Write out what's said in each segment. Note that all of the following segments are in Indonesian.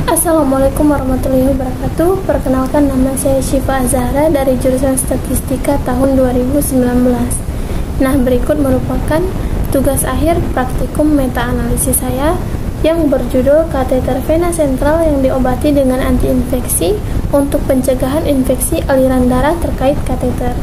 Assalamualaikum warahmatullahi wabarakatuh. Perkenalkan, nama saya Syifa Azhara dari jurusan Statistika tahun 2019. Nah, berikut merupakan tugas akhir praktikum meta-analisis saya yang berjudul kateter vena sentral yang diobati dengan antiinfeksi untuk pencegahan infeksi aliran darah terkait kateter.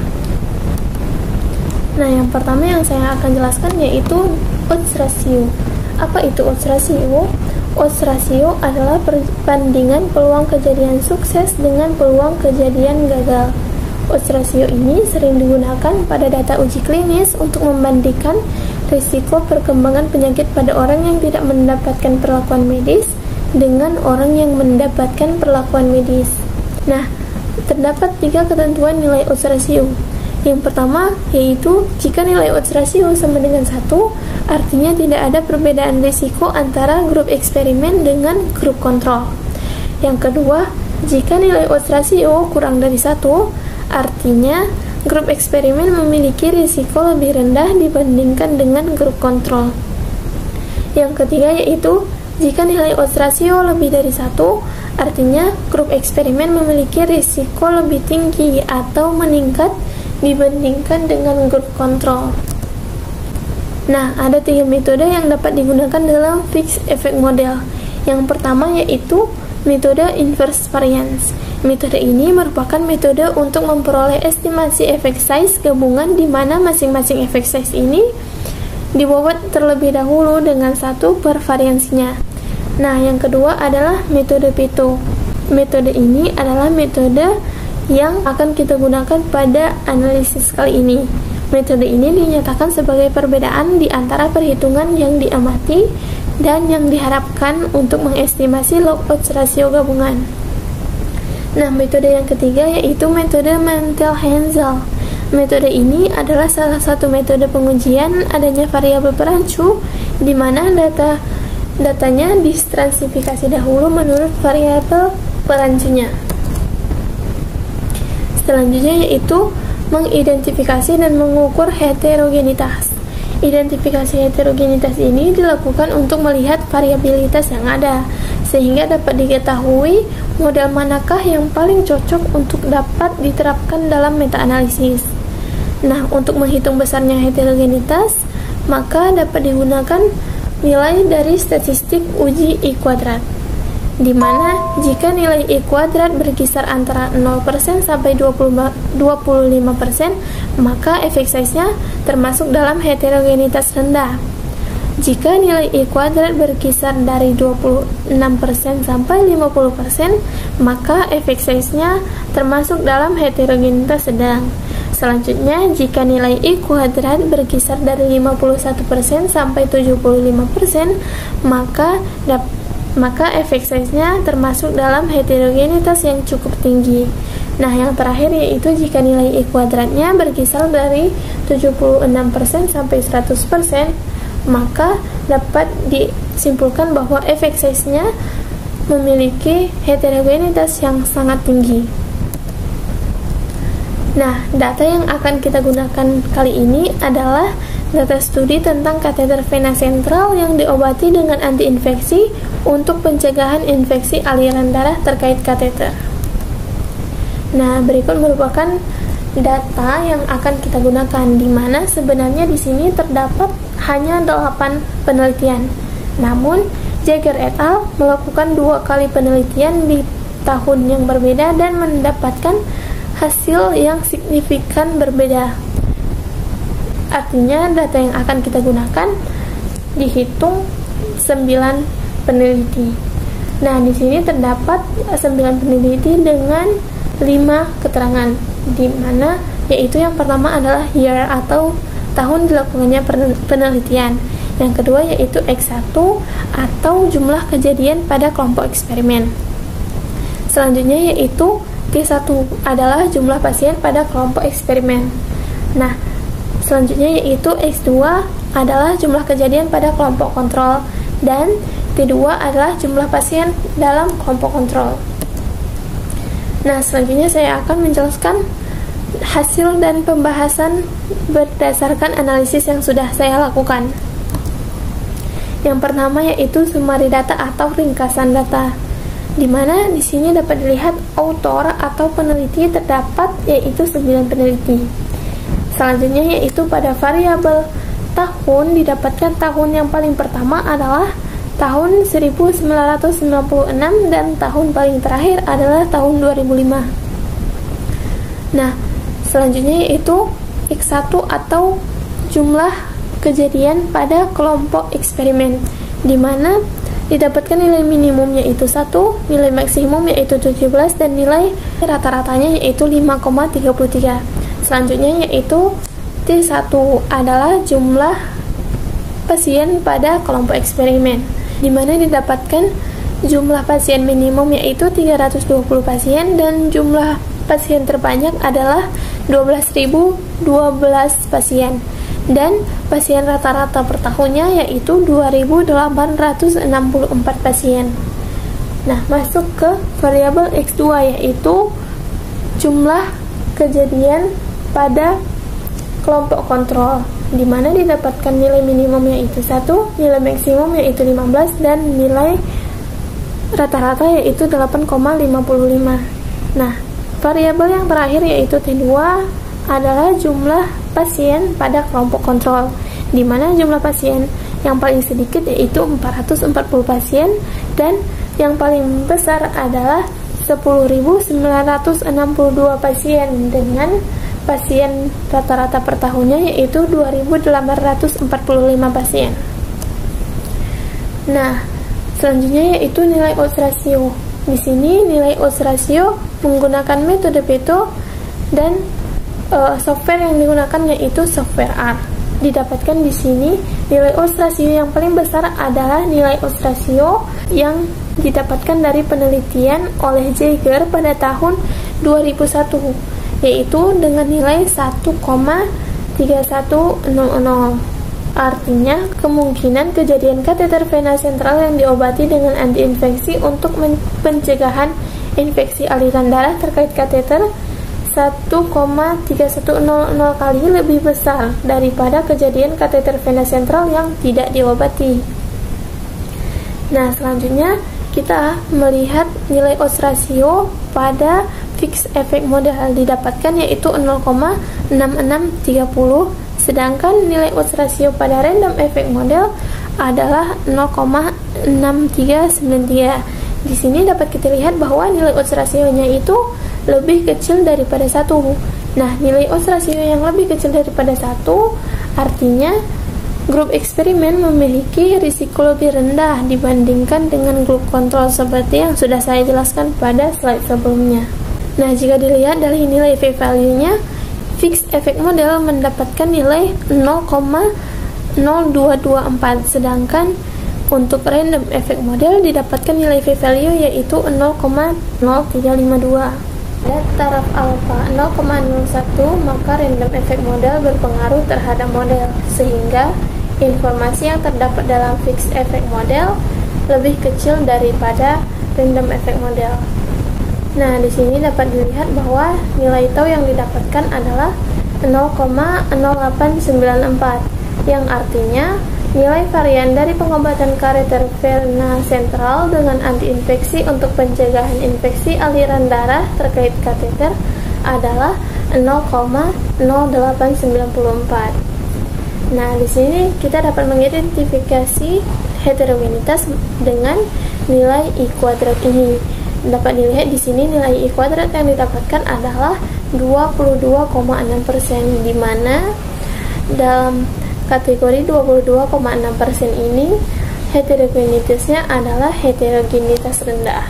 Nah, yang pertama yang saya akan jelaskan yaitu odds ratio. Apa itu odds ratio? Odds ratio adalah perbandingan peluang kejadian sukses dengan peluang kejadian gagal. Odds ratio ini sering digunakan pada data uji klinis untuk membandingkan risiko perkembangan penyakit pada orang yang tidak mendapatkan perlakuan medis dengan orang yang mendapatkan perlakuan medis. Nah, terdapat 3 ketentuan nilai odds ratio. Yang pertama yaitu jika nilai odds ratio sama dengan 1, artinya tidak ada perbedaan risiko antara grup eksperimen dengan grup kontrol. Yang kedua, jika nilai odds ratio kurang dari 1, artinya grup eksperimen memiliki risiko lebih rendah dibandingkan dengan grup kontrol. Yang ketiga yaitu jika nilai odds ratio lebih dari 1, artinya grup eksperimen memiliki risiko lebih tinggi atau meningkat dibandingkan dengan grup kontrol. Nah, ada 3 metode yang dapat digunakan dalam fixed effect model. Yang pertama yaitu metode inverse variance. Metode ini merupakan metode untuk memperoleh estimasi efek size gabungan di mana masing-masing efek size ini dibuat terlebih dahulu dengan 1 per variansinya. Nah, yang kedua adalah metode Pareto. Metode ini adalah metode yang akan kita gunakan pada analisis kali ini. Metode ini dinyatakan sebagai perbedaan di antara perhitungan yang diamati dan yang diharapkan untuk mengestimasi log odds ratio gabungan. Nah, metode yang ketiga yaitu metode Mantel-Haenszel. Metode ini adalah salah satu metode pengujian adanya variabel perancu di mana datanya ditransifikasi dahulu menurut variabel perancunya. Selanjutnya yaitu mengidentifikasi dan mengukur heterogenitas. Identifikasi heterogenitas ini dilakukan untuk melihat variabilitas yang ada, sehingga dapat diketahui model manakah yang paling cocok untuk dapat diterapkan dalam meta-analisis. Nah, untuk menghitung besarnya heterogenitas, maka dapat digunakan nilai dari statistik uji I kuadrat, di mana jika nilai I kuadrat berkisar antara 0% sampai 25%, maka efek size-nya termasuk dalam heterogenitas rendah. Jika nilai I kuadrat berkisar dari 26% sampai 50%, maka efek size-nya termasuk dalam heterogenitas sedang. Selanjutnya, jika nilai I kuadrat berkisar dari 51% sampai 75%, maka efek size-nya termasuk dalam heterogenitas yang cukup tinggi. Nah, yang terakhir yaitu jika nilai I kuadratnya berkisar dari 76% sampai 100%, maka dapat disimpulkan bahwa efek size-nya memiliki heterogenitas yang sangat tinggi. Nah, data yang akan kita gunakan kali ini adalah data studi tentang kateter vena sentral yang diobati dengan antiinfeksi untuk pencegahan infeksi aliran darah terkait kateter. Nah, berikut merupakan data yang akan kita gunakan, di mana sebenarnya di sini terdapat hanya 8 penelitian. Namun, Jagger et al. Melakukan 2 kali penelitian di tahun yang berbeda dan mendapatkan hasil yang signifikan berbeda. Artinya data yang akan kita gunakan dihitung 9 peneliti. Nah, di sini terdapat 9 peneliti dengan 5 keterangan, di mana yaitu yang pertama adalah year atau tahun dilakukannya penelitian. Yang kedua yaitu X1 atau jumlah kejadian pada kelompok eksperimen. Selanjutnya yaitu T1 adalah jumlah pasien pada kelompok eksperimen. Nah, selanjutnya yaitu X2 adalah jumlah kejadian pada kelompok kontrol, dan T2 adalah jumlah pasien dalam kelompok kontrol. Nah, selanjutnya saya akan menjelaskan hasil dan pembahasan berdasarkan analisis yang sudah saya lakukan. Yang pertama yaitu summary data atau ringkasan data. di mana di sini dapat dilihat autor atau peneliti terdapat yaitu 9 peneliti. Selanjutnya yaitu pada variabel tahun didapatkan tahun yang paling pertama adalah tahun 1996 dan tahun paling terakhir adalah tahun 2005. Nah, selanjutnya yaitu X1 atau jumlah kejadian pada kelompok eksperimen, di mana didapatkan nilai minimumnya itu 1, nilai maksimum yaitu 17, dan nilai rata-ratanya yaitu 5,33. Selanjutnya yaitu T1 adalah jumlah pasien pada kelompok eksperimen, di mana didapatkan jumlah pasien minimum yaitu 320 pasien dan jumlah pasien terbanyak adalah 12.012 pasien, dan pasien rata-rata per tahunnya yaitu 2.864 pasien. Nah, masuk ke variabel X2 yaitu jumlah kejadian pada kelompok kontrol, di mana didapatkan nilai minimum yaitu 1, nilai maksimum yaitu 15, dan nilai rata-rata yaitu 8,55. Nah, variabel yang terakhir yaitu T2 adalah jumlah pasien pada kelompok kontrol, di mana jumlah pasien yang paling sedikit yaitu 440 pasien dan yang paling besar adalah 10.962 pasien dengan pasien rata-rata per tahunnya yaitu 2.845 pasien. Nah, selanjutnya yaitu nilai odds ratio. Di sini nilai odds ratio menggunakan metode Pareto dan software yang digunakan yaitu software R. Didapatkan di sini nilai odds ratio yang paling besar adalah nilai odds ratio yang didapatkan dari penelitian oleh Jaeger pada tahun 2001, yaitu dengan nilai 1,3100. Artinya, kemungkinan kejadian kateter vena sentral yang diobati dengan antiinfeksi untuk pencegahan infeksi aliran darah terkait kateter 1,3100 kali lebih besar daripada kejadian kateter vena sentral yang tidak diobati. Nah, selanjutnya kita melihat nilai odds ratio pada fixed effect model didapatkan yaitu 0,6630, sedangkan nilai odds ratio pada random effect model adalah 0,6393. Di sini dapat kita lihat bahwa nilai odds rasionya itu lebih kecil daripada 1. Nah, nilai odds rasio yang lebih kecil daripada 1 artinya grup eksperimen memiliki risiko lebih rendah dibandingkan dengan grup kontrol seperti yang sudah saya jelaskan pada slide sebelumnya. Nah, jika dilihat dari nilai p-value-nya, fixed effect model mendapatkan nilai 0,0224, sedangkan untuk random effect model didapatkan nilai p-value yaitu 0,0352. Pada taraf alpha 0,01, maka random effect model berpengaruh terhadap model, sehingga informasi yang terdapat dalam fixed effect model lebih kecil daripada random effect model. Nah, di sini dapat dilihat bahwa nilai tau yang didapatkan adalah 0,0894, yang artinya nilai varian dari pengobatan kateter vena sentral dengan antiinfeksi untuk pencegahan infeksi aliran darah terkait kateter adalah 0,0894. Nah, di sini kita dapat mengidentifikasi heterogenitas dengan nilai I kuadrat ini. Dapat dilihat di sini nilai I kuadrat yang didapatkan adalah 22,6%, di mana dalam kategori 22,6% ini heterogenitasnya adalah heterogenitas rendah.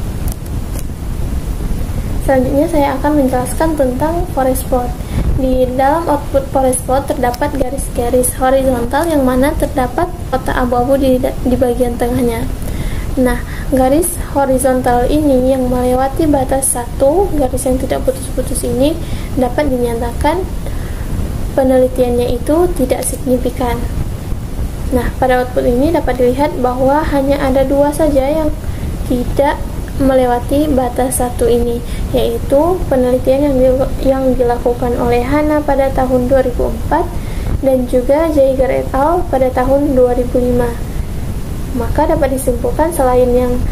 Selanjutnya saya akan menjelaskan tentang forest plot. Di dalam output forest plot terdapat garis-garis horizontal yang mana terdapat kotak abu-abu di bagian tengahnya. Nah, garis horizontal ini yang melewati batas 1, garis yang tidak putus-putus ini dapat dinyatakan penelitiannya itu tidak signifikan. Nah, pada output ini dapat dilihat bahwa hanya ada 2 saja yang tidak melewati batas 1 ini, yaitu penelitian yang dilakukan oleh Hanna pada tahun 2004 dan juga Jaeger et al. Pada tahun 2005. Maka dapat disimpulkan selain yang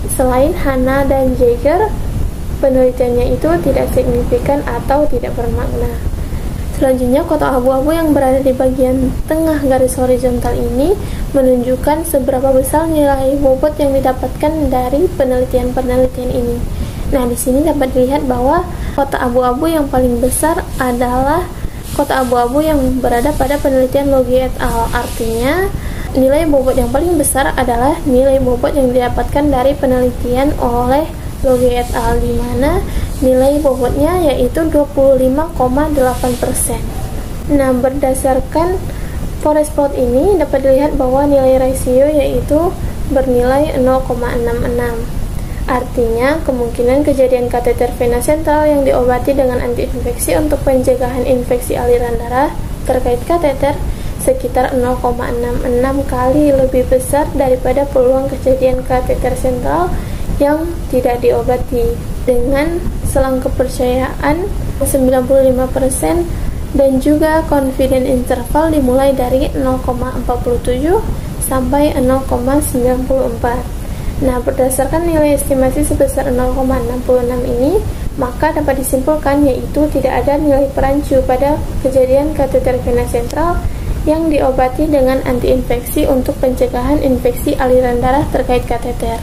Selain Hanna dan Jaeger, penelitiannya itu tidak signifikan atau tidak bermakna. Selanjutnya, kotak abu-abu yang berada di bagian tengah garis horizontal ini menunjukkan seberapa besar nilai bobot yang didapatkan dari penelitian-penelitian ini. Nah, di sini dapat dilihat bahwa kotak abu-abu yang paling besar adalah kotak abu-abu yang berada pada penelitian Logie et al. Artinya, nilai bobot yang paling besar adalah nilai bobot yang didapatkan dari penelitian oleh Logie et al. Di mana nilai bobotnya yaitu 25,8%. Nah, berdasarkan forest plot ini dapat dilihat bahwa nilai rasio yaitu bernilai 0,66. Artinya, kemungkinan kejadian kateter vena sentral yang diobati dengan antiinfeksi untuk pencegahan infeksi aliran darah terkait kateter sekitar 0,66 kali lebih besar daripada peluang kejadian kateter sentral yang tidak diobati, dengan selang kepercayaan 95% dan juga confidence interval dimulai dari 0,47 sampai 0,94. Nah, berdasarkan nilai estimasi sebesar 0,66 ini, maka dapat disimpulkan yaitu tidak ada nilai perancu pada kejadian kateter vena sentral yang diobati dengan antiinfeksi untuk pencegahan infeksi aliran darah terkait kateter.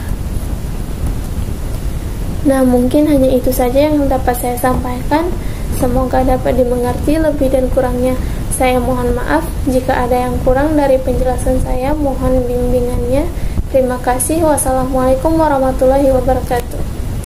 Nah, mungkin hanya itu saja yang dapat saya sampaikan. Semoga dapat dimengerti. Lebih dan kurangnya saya mohon maaf. Jika ada yang kurang dari penjelasan saya, mohon bimbingannya. Terima kasih. Wassalamualaikum warahmatullahi wabarakatuh.